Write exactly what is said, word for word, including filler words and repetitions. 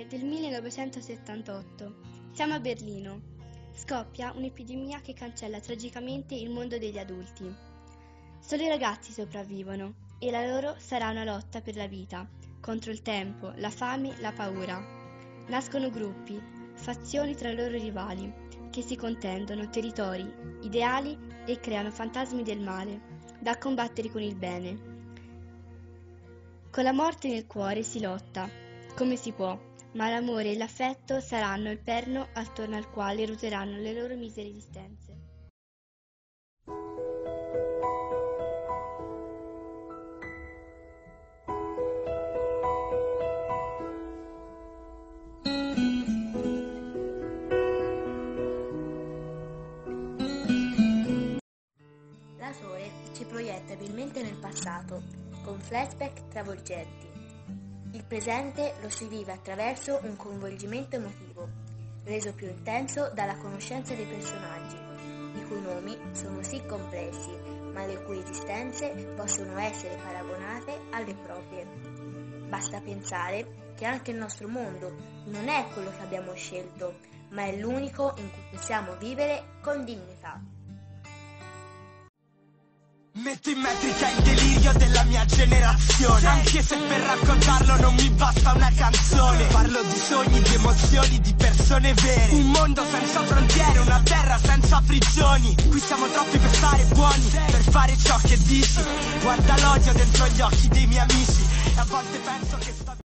del millenovecentosettantotto. Siamo a Berlino. Scoppia un'epidemia che cancella tragicamente il mondo degli adulti. Solo i ragazzi sopravvivono e la loro sarà una lotta per la vita, contro il tempo, la fame, la paura. Nascono gruppi, fazioni tra loro rivali, che si contendono territori, ideali e creano fantasmi del male, da combattere con il bene. Con la morte nel cuore si lotta, come si può, ma l'amore e l'affetto saranno il perno attorno al quale ruoteranno le loro misere esistenze. L'autore ci proietta abilmente nel passato, con flashback travolgenti. Il presente lo si vive attraverso un coinvolgimento emotivo, reso più intenso dalla conoscenza dei personaggi, i cui nomi sono sì complessi, ma le cui esistenze possono essere paragonate alle proprie. Basta pensare che anche il nostro mondo non è quello che abbiamo scelto, ma è l'unico in cui possiamo vivere con dignità. Metto in metrica il delirio della mia generazione, anche se per raccontarlo non mi basta una canzone. Parlo di sogni, di emozioni, di persone vere. Un mondo senza frontiere, una terra senza prigioni. Qui siamo troppi per stare buoni, per fare ciò che dici. Guarda l'odio dentro gli occhi dei miei amici e a volte penso che sto